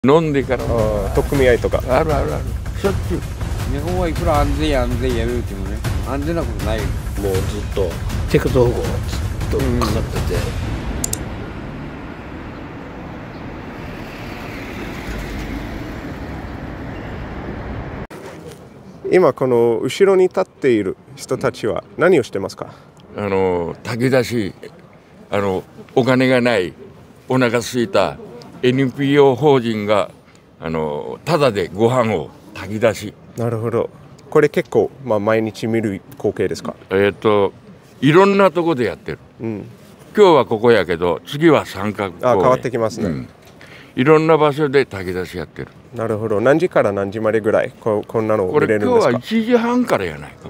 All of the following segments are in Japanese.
飲んでから。 取っ組み合いとか。 あるあるある。しょっちゅう。 日本はいくら安全やるってもね、安全なことないよ。 もうずっとテクト保護ずっとかかってて、 今この後ろに立っている人たちは何をしてますか？ 炊き出し、お金がない、お腹空いた NPO 法人がただでご飯を炊き出し。 なるほど。これ結構、毎日見る光景ですか？ いろんなとこでやってる。今日はここやけど次は三角公園。 変わってきますね。 いろんな場所で炊き出しやってる。 なるほど。何時から何時までぐらいこんなのを見れるんですか？ これ今日は1時半からやないか。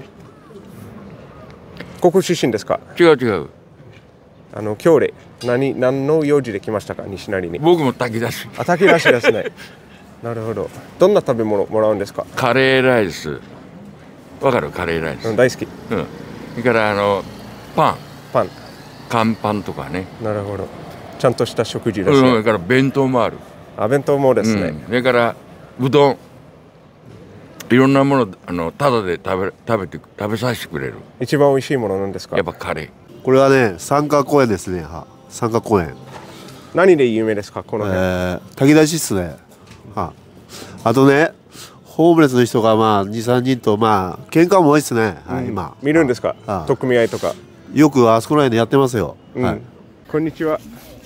ここ出身ですか？ 違う違う。 今日で何の用事で来ましたか？西成に。 僕も炊き出し。 炊き出しですね。なるほど。どんな食べ物もらうんですか？ カレーライス。わかる？カレーライス。 大好き。 それからパン。乾パンとかね。 なるほど。ちゃんとした食事ですね。 それから弁当もある。 弁当もですね。 それからうどん。いろんなものタダで食べさせてくれる。 一番美味しいものなんですか？ やっぱカレー。 これはね、三角公園ですね。三角公園。 何で有名ですか？この辺。 炊き出しっすね。あとね、ホームレスの人が2、3人と喧嘩も多いですね。今。 見るんですか？取っ組み合いとか。 よくあそこら辺でやってますよ。 こんにちは。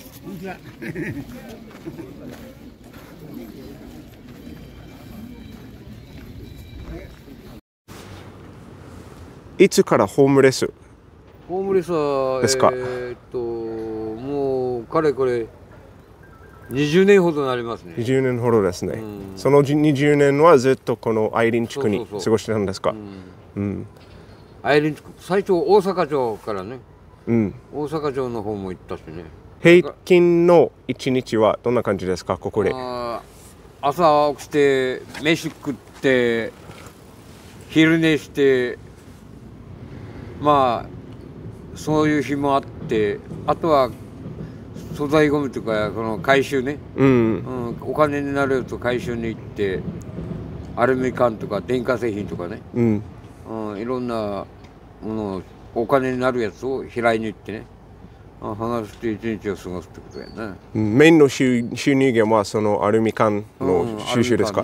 いつからホームレスはですか？ もうかれこれ20年ほどになりますね。 20年ほどですね。その20年はずっとこの愛林地区に過ごしてたんですか？ 愛林地区、最初大阪城からね、大阪城の方も行ったしね。 平均の一日はどんな感じですか？ここで。 朝起きて飯食って昼寝して、そういう日もあって、あとは素材ゴミとかこの回収ね、お金になると回収に行って、アルミ缶とか電化製品とかね、いろんなものをお金になるやつを拾いに行ってね、話して一日を過ごすってことやね。 メインの収入源はそのアルミ缶の収集ですか？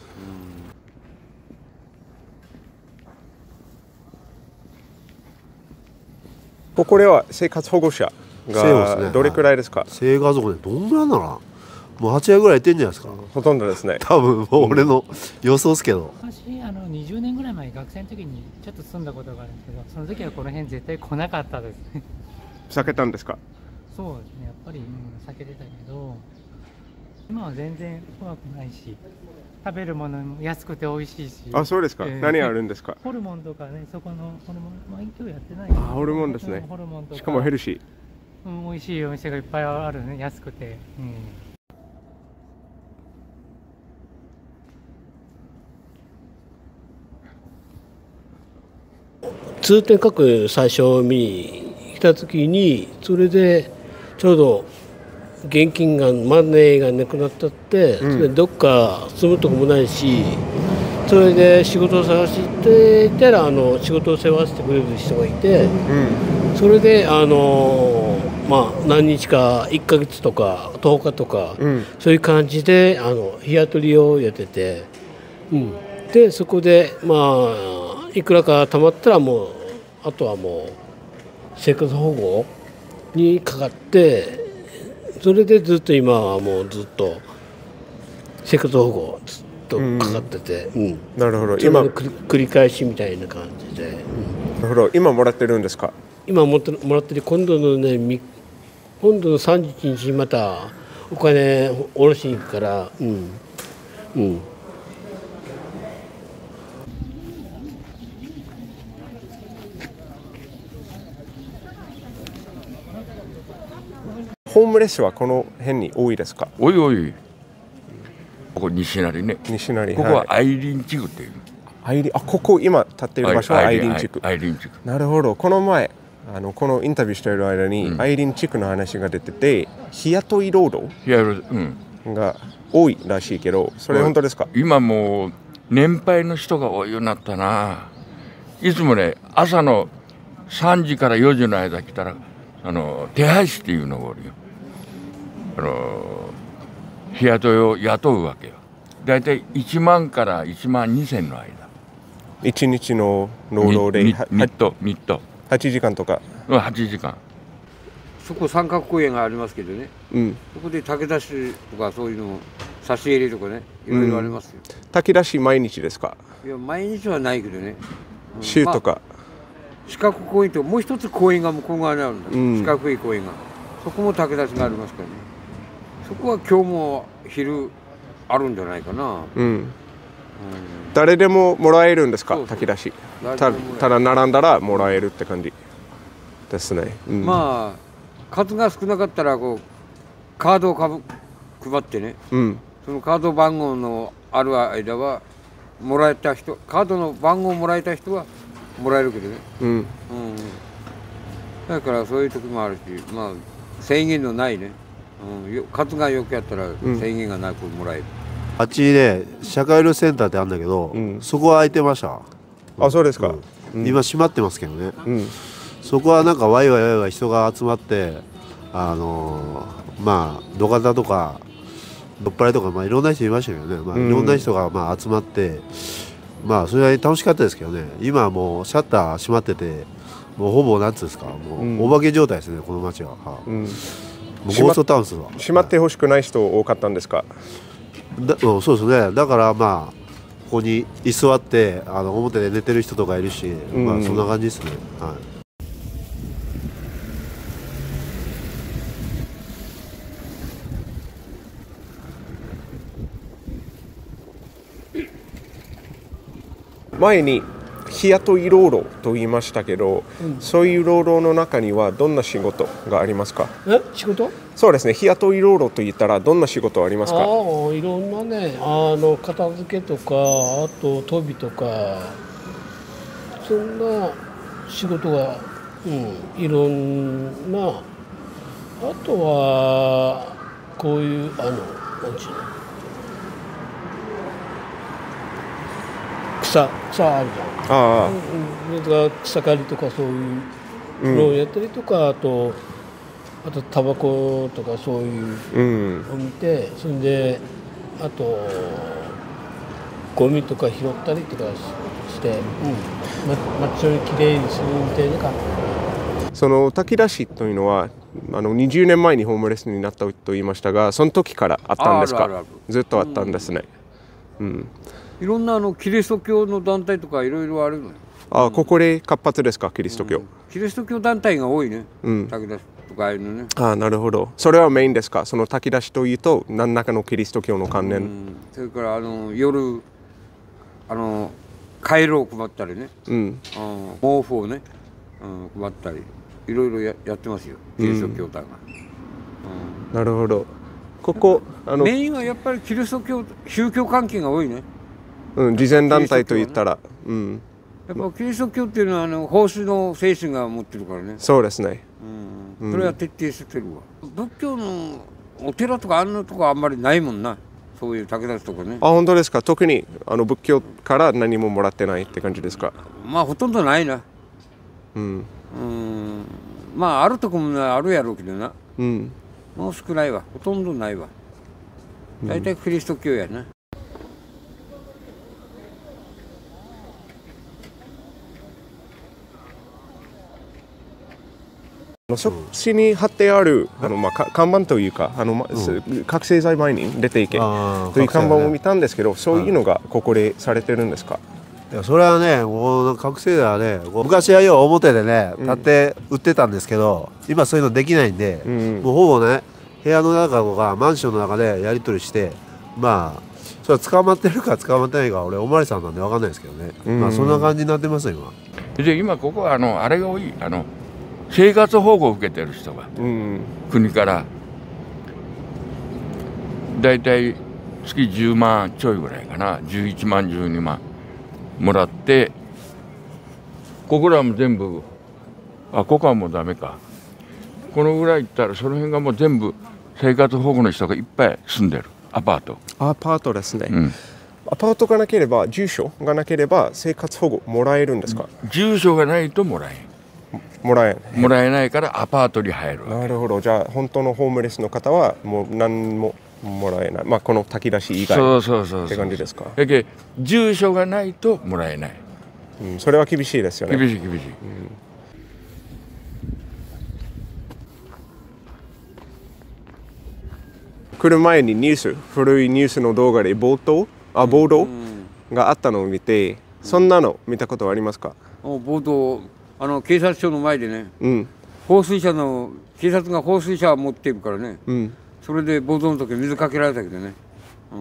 これは生活保護者がどれくらいですか？ 生活保護でどんぐらいなの？もう8割ぐらいいってんじゃないですか。 ほとんどですね。 多分もう俺の予想ですけど。 私20年ぐらい前学生の時にちょっと住んだことがあるんですけど、その時はこの辺絶対来なかったですね。 避けたんですか？ そうですね、やっぱり、避けてたけど、今は全然怖くないし、食べるものも安くて美味しいし。 そうですか。何あるんですか？ ホルモンとかね、そこのホルモン、今日やってないけど。 ホルモンですね。 ホルモンとか。 しかもヘルシー。美味しいお店がいっぱいあるね、安くて。 通天閣最初見に来た時に、それでちょうど現金がマネーがなくなったって、それどっか住むとこもないし、それで仕事を探していたら仕事を世話してくれる人がいて、それで何日か1ヶ月とか10日とか、そういう感じで日雇いをやってて、でそこでいくらか貯まったらもうあとはもう生活保護にかかって、それでずっと今はもうずっと生活保護ずっとかかってて、 なるほど。今繰り返しみたいな感じで、 なるほど。今もらってるんですか？ 今もらってる。今度の31日にまたお金下ろしに行くから。 ホームレスはこの辺に多いですか？ おいおい。ここ西成ね。 西成。 ここは愛林地区っていう。 ここ今立っている場所は愛林地区。 愛林地区。 なるほど。この前このインタビューしている間に愛林地区の話が出てて、日雇い労働が多いらしいけど、それ本当ですか？ 今もう年配の人が多いようになったな。いつもね、朝の3時から4時の間来たら手配師っていうのがおるよ。日雇いを雇うわけよ。だいたい1万から1万2,000の間。 1日の労働でニット 8時間とか。 8時間。 そこ三角公園がありますけどね、そこで炊き出しとかそういうの差し入れとかね、いろいろありますよ。 炊き出し毎日ですか？ いや毎日はないけどね、 週とか、 四角公園ともう一つ公園が向こう側にあるんだ、四角い公園が、そこも炊き出しがありますからね。そこは今日も昼あるんじゃないかな。 誰でももらえるんですか？ そうそう炊き出し。 誰でももらえるただ並んだらもらえるって感じですね。 まあ数が少なかったらこうカードを配ってね、そのカード番号のある間はもらえた人、カードの番号をもらえた人はもらえるけどね、だからそういう時もあるし、まあ制限のないね、数がよくやったら制限がなくもらえる。 あっちにね、社会医療センターってあるんだけど、そこは空いてました。 あ、そうですか。 今閉まってますけどね。そこはなんかワイワイ人が集まって、まあ土方とか酔っ払いとか、まあいろんな人いましたけどね、まあいろんな人がまあ集まって、まあそれは楽しかったですけどね。今はもうシャッター閉まってて、もうほぼなんつうんですか、もうお化け状態ですね、この街は。もうゴーストタウンですわ。 閉まってほしくない人多かったんですか？ そうですね。だからまあここに居座って表で寝てる人とかいるし、まあそんな感じですね。 前に日雇い労働と言いましたけど、そういう労働の中にはどんな仕事がありますか？ 仕事？ そうですね。日雇い労働と言ったらどんな仕事ありますか？ いろんなね、片付けとか、あと飛びとか、そんな仕事が、いろんな、あとはこういうなんちゅうの、草あるじゃん。草刈りとかそういうのをやったりとか、あとタバコとかそういうのを見て、それであとゴミとか拾ったりとかして、街をきれいにするみたいな感じ。 その炊き出しというのは20年前にホームレスになったと言いましたが、その時からあったんですか？ずっとあったんですね。 いろんなキリスト教の団体とかいろいろあるのよ。 ここで活発ですか？キリスト教。 キリスト教団体が多いね。炊き出しとかああいうのね。 なるほど。それはメインですか？その炊き出しというと何らかのキリスト教の関連。 それから夜カイロを配ったりね、毛布をね、配ったりいろいろやってますよ、キリスト教団が。 なるほど。ここメインはやっぱりキリスト教宗教関係が多いね。 慈善団体と言ったら、 やっぱキリスト教っていうのは奉仕の精神が持ってるからね。 そうですね。 それは徹底してるわ。仏教のお寺とかあんなとこあんまりないもんな、そういう炊き出しとかね。 本当ですか？特に仏教から何ももらってないって感じですか？ まあほとんどないな。まああるとこもあるやろうけどな、もう少ないわ、ほとんどないわ。大体キリスト教やな。 そっちに貼ってある看板というか覚醒剤前に出ていけという看板を見たんですけど、そういうのがここでされてるんですか？ いやそれはね、もう覚醒剤はね、昔はよう表でね立って売ってたんですけど、今そういうのできないんで、もうほぼね部屋の中とかマンションの中でやり取りして、まあそれは捕まってるか捕まってないか俺おまわりさんなんで分かんないですけどね、まあそんな感じになってますよ今。 で今ここはあれが多い、生活保護を受けてる人が、国からだいたい月10万ちょいぐらいかな、11万12万もらって、ここらも全部ここはもうダメか、このぐらいいったらその辺がもう全部生活保護の人がいっぱい住んでるアパート。 アパートですね。 うん、 アパートがなければ、住所がなければ生活保護もらえるんですか？ 住所がないともらえん。もらえないからアパートに入るわけ。 なるほど。じゃあ本当のホームレスの方はもう何ももらえない。まあこの炊き出し以外って感じですか？ だけど住所がないともらえない。 うん、それは厳しいですよね。 厳しい。 来る前に古いニュースの動画で暴動があったのを見て、そんなの見たことはありますか？ 暴動、警察署の前でね、 うん、 警察が放水車を持ってるからね、うん、それで暴動の時水かけられたけどね、うん、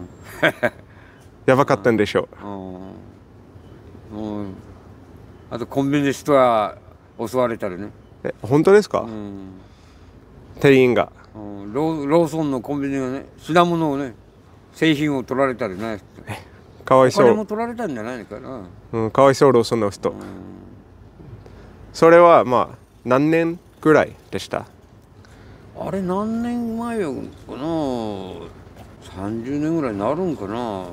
やばかったんでしょう。あとコンビニの人は襲われたりね。 本当ですか？店員が。 ローソンのコンビニがね、品物をね、製品を取られたりね。 かわいそう。 お金も取られたんじゃないのかな。 かわいそうローソンの人。それはまあ何年ぐらいでした？ あれ何年前かな。30年ぐらいになるんかな。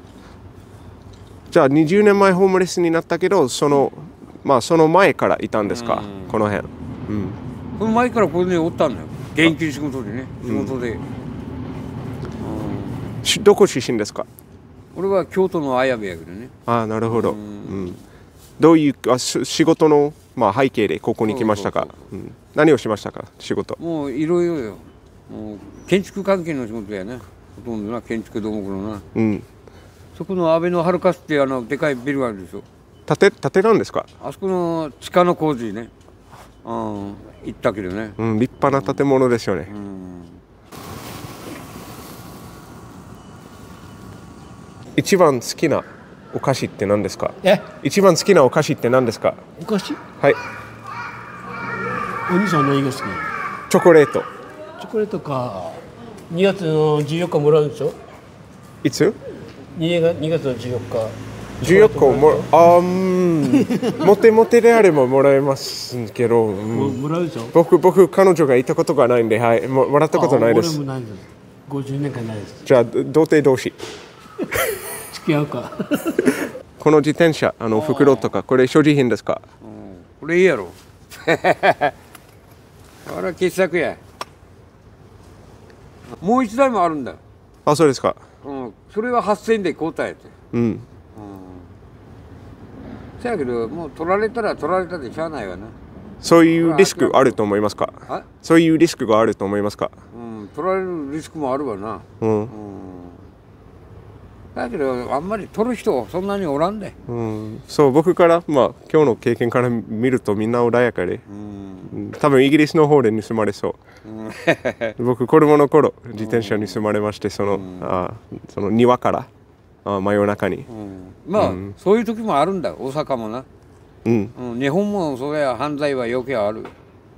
じゃあ20年前ホームレスになったけど、その前からいたんですか？この辺。 この前からここにおったんだよ。現金仕事でね、仕事で。 どこ出身ですか？ 俺は京都の綾部やけどね。 ああ、なるほど。どういう仕事の背景でここに来ましたか？何をしましたか？仕事。 もういろいろよ。もう建築関係の仕事やね。ほとんどな、建築土木のな。そこの安倍のハルカスってでかいビルがあるでしょ。 建てなんですか？ あそこの地下の工事ね。行ったけどね。 立派な建物ですよね。一番好きなお菓子って何ですか？一番好きなお菓子って何ですか？ お菓子？ はい。 お兄さん何が好き？ チョコレート。 チョコレートか。2月の14日もらうんでしょ？ いつ ？2月の14日。 14日モテであればもらえますけど、 もらうでしょ？ 僕彼女がいたことがないんで、はい、もらったことないです。 俺もないです。50年間ないです。 じゃあ童貞同士付き合うか。 この自転車袋とかこれ所持品ですか？ これいいやろ。あれ傑作や。もう一台もあるんだよ。 あ、そうですか。 それは8000円で交代やって。そやけどもう取られたら取られたでしゃあないわな。そういうリスクあると思いますか？そういうリスクがあると思いますか？取られるリスクもあるわな。だけどあんまり取る人そんなにおらんで。そう僕から今日の経験から見るとみんな穏やかで、多分イギリスの方で盗まれそう。僕子供の頃自転車盗まれまして、その庭から真夜中に。そういう時もあるんだ、大阪もな。日本もそりゃ犯罪は余計ある。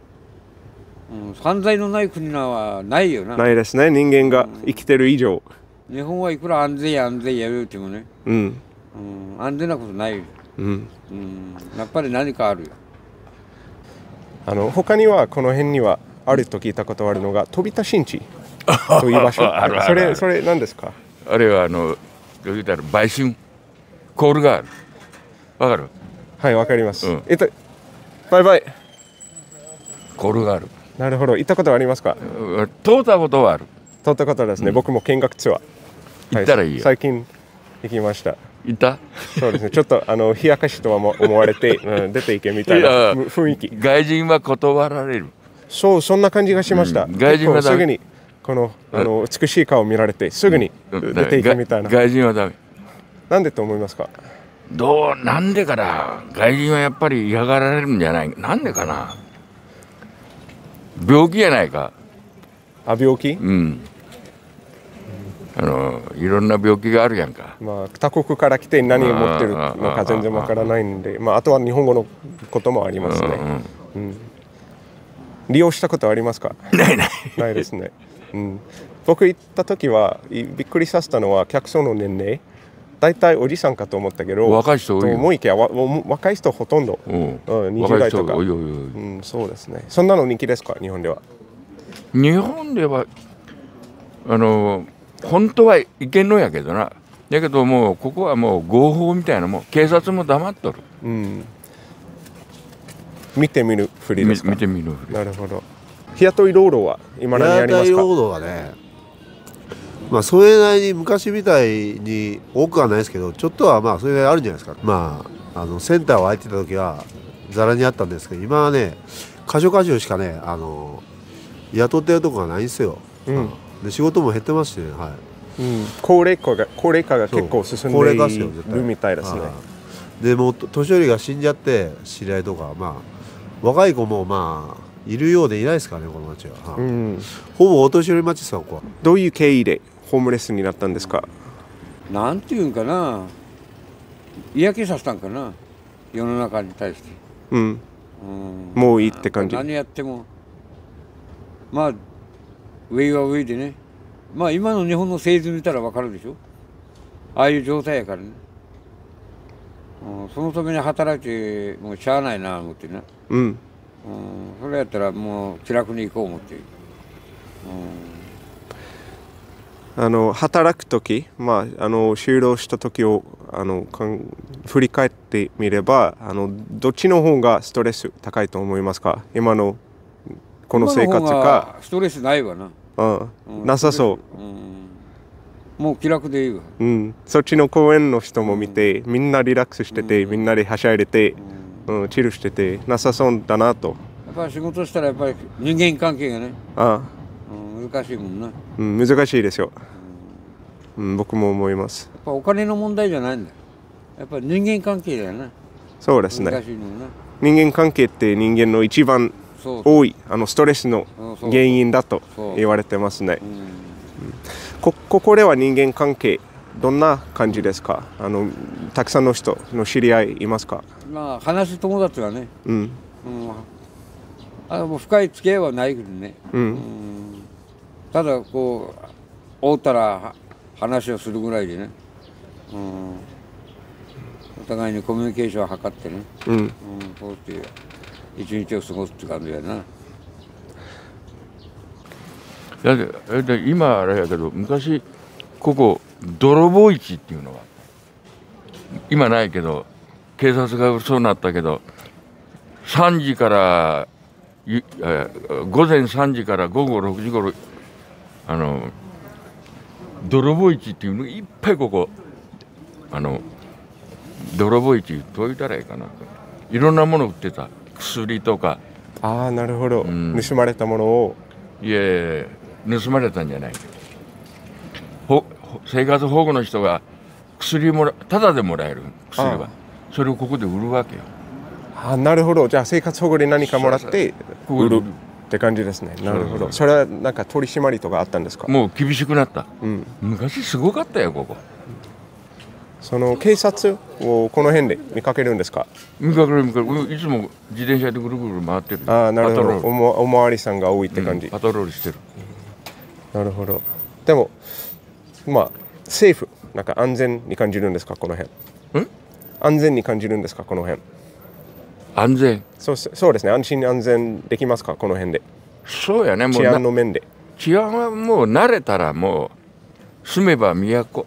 犯罪のない国はないよな。ないですね、人間が生きてる以上。日本はいくら安全や言うてもね、安全なことないよ。やっぱり何かあるよ。他にはこの辺にはあると聞いたことあるのが飛田新地という場所。それ何ですか？あれは言うたら売春コールがある。わかる？はい、わかります。バイバイ。コールがある。なるほど。行ったことはありますか？通ったことはある。通ったことはですね、僕も見学ツアー行ったらいいよ。最近行きました。行った？そうですね。ちょっと冷やかしとは思われて、出ていけみたいな雰囲気。外人は断られる。そんな感じがしました。外人はすぐにこの美しい顔を見られてすぐに出ていくみたいな。外人はダメ。なんでと思いますか？なんでかな。外人はやっぱり嫌がられるんじゃない。なんでかな。病気やないか。病気？いろんな病気があるやんか。他国から来て何を持ってるのか全然わからないんで、あとは日本語のこともありますね。利用したことはありますか？ないですね。僕行った時はびっくりさせたのは客層の年齢。大体おじさんかと思ったけど、若い人多いよ。もう一回若い人ほとんど20代とか。そうですね。そんなの人気ですか？日本では。 日本では本当はいけんのやけどな。だけどもうここはもう合法みたいなもん、警察も黙っとる。 うん、見てみるふりですか。 見てみるふり。 なるほど。日雇い労働は今何ありますか。 日雇い労働はね、まあそれなりに昔みたいに多くはないですけど、ちょっとはまあそれなりにあるんじゃないですか。まあセンターを空いてた時はざらにあったんですけど、今はね箇所しかね雇ってるとこがないんですよ。うん、で仕事も減ってますしね。はい。うん、 高齢化が結構進んでいるみたいですね。 でもう年寄りが死んじゃって知り合いとか、まあ若い子もまあいるようでいないですからね、この町は。うん、ほぼお年寄り町ですか、ここは。 どういう経緯でホームレスになったんですか。 なんていうんかな、嫌気させたんかな、世の中に対して。うん。 もういいって感じ。 何やってもまあ上は上でね、まあ今の日本の政治見たら分かるでしょ。ああいう状態やからね。そのために働いてもうしゃあないな思ってな。うん。それやったらもう気楽に行こう思って。 働く時、まあ就労した時を振り返ってみればどっちの方がストレス高いと思いますか。今のこの生活か。 ストレスないわな。 なさそう。 もう気楽でいいわ。 うん。そっちの公園の人も見て、みんなリラックスしてて、みんなではしゃいでて、チルしててなさそうだなと。 やっぱり仕事したらやっぱり人間関係がね。難しいもんな。 難しいですよ。僕も思います。 やっぱお金の問題じゃないんだよ。やっぱり人間関係だよな。 そうですね。 難しいもんな。人間関係って人間の一番多いストレスの原因だと言われてますね。ここでは人間関係どんな感じですか。たくさんの人の知り合いいますか。 まあ話す友達はね。もう深い付き合いはないけどね。ただこう会うたら話をするぐらいでね。お互いにコミュニケーションを図ってね。こうやって一日を過ごすって感じやな。 だって今あれやけど、昔ここ泥棒市っていうのは今ないけど、警察がそうなったけど、3時から午前3時から午後6時頃泥棒市っていうのがいっぱいここ泥棒市どう言ったらいいかな、いろんなもの売ってた。薬とか。 なるほど。盗まれたものを。 いや盗まれたんじゃない。生活保護の人が薬タダでもらえる薬は、それをここで売るわけよ。 なるほど。じゃあ生活保護で何かもらって売るって感じですね。なるほど。それはなんか取り締まりとかあったんですか。 もう厳しくなった。昔すごかったよここ。 その警察をこの辺で見かけるんですか。 見かける。いつも自転車でぐるぐる回ってる。 なるほど。おまわりさんが多いって感じ。 パトロールしてる。 なるほど。でもまあセーフ、なんか安全に感じるんですかこの辺。安全に感じるんですかこの辺。 安全。 そうですね。安心安全できますかこの辺で。 そうやね。もう治安の面で。 治安はもう慣れたらもう住めば都。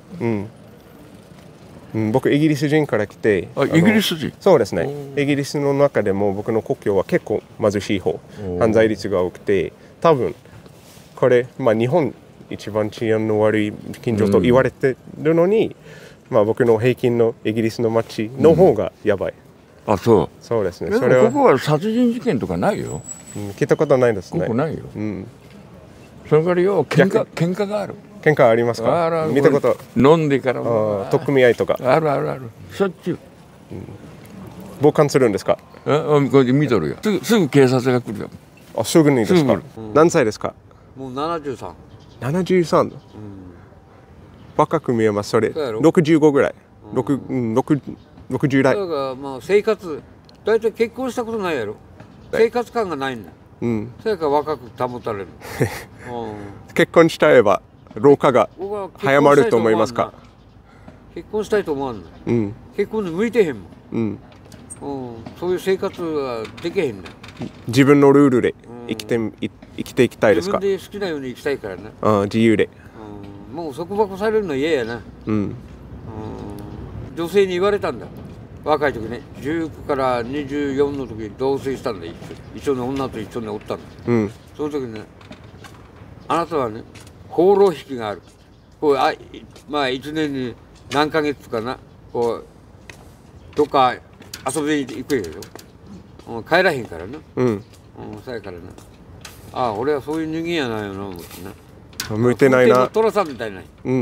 僕イギリス人から来て。 イギリス人。 そうですね。イギリスの中でも僕の故郷は結構貧しい方、犯罪率が多くて、多分これ日本一番治安の悪い近所と言われてるのに、僕の平均のイギリスの街の方がやばい。そうですね。 でもここは殺人事件とかないよ。 聞いたことないですね。 ここないよ。その代わりよ喧嘩がある。 喧嘩ありますか。見たこと。 飲んでからも取っ組み合いとか。 ある。しょっちゅう。 傍観するんですか。 見とるよ。すぐ警察が来るよ。 すぐにですか。何歳ですか。 もう73。 73。若く見えます。それ65ぐらい。60代。 だからまあ生活、大体結婚したことないやろ。生活感がないんだ。それから若く保たれる。 結婚したいば老化が早まると思いますか。 結婚したいと思わんの。結婚に向いてへんもん。そういう生活はできへんねん。 自分のルールで生きていきたいですか？ 自分で好きなように生きたいからな。 自由で。 もう束縛されるの嫌やな。 うん。 女性に言われたんだ。若い時ね、19から24の時に同棲したんだ。一緒の女と一緒におったんだ。 うん。 その時ね、あなたはね、放浪引きがある。こうまあ1年に何ヶ月かな、こうどっか遊びに行くよ。帰らへんからな。そやからな。ああ、俺はそういう人間やないよな、思ってな。 向いてないな。 トラさんみたいな。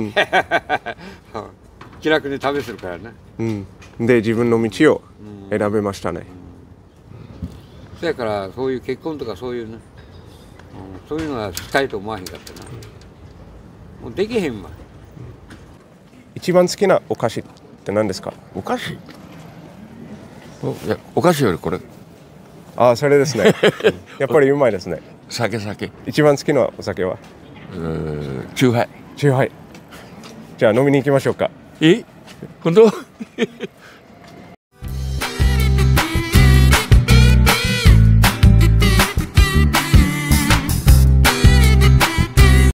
気楽に旅するからな。 で、自分の道を選べましたね。 そやからそういう結婚とかそういうね、そういうのはしたいと思わへんかったな。もうできへんわ。 一番好きなお菓子って何ですか？ お菓子？いや、お菓子よりこれ。 それですね。やっぱりうまいですね。 酒。 一番好きなお酒は？ チューハイ。 チューハイ。じゃあ飲みに行きましょうか。 本当？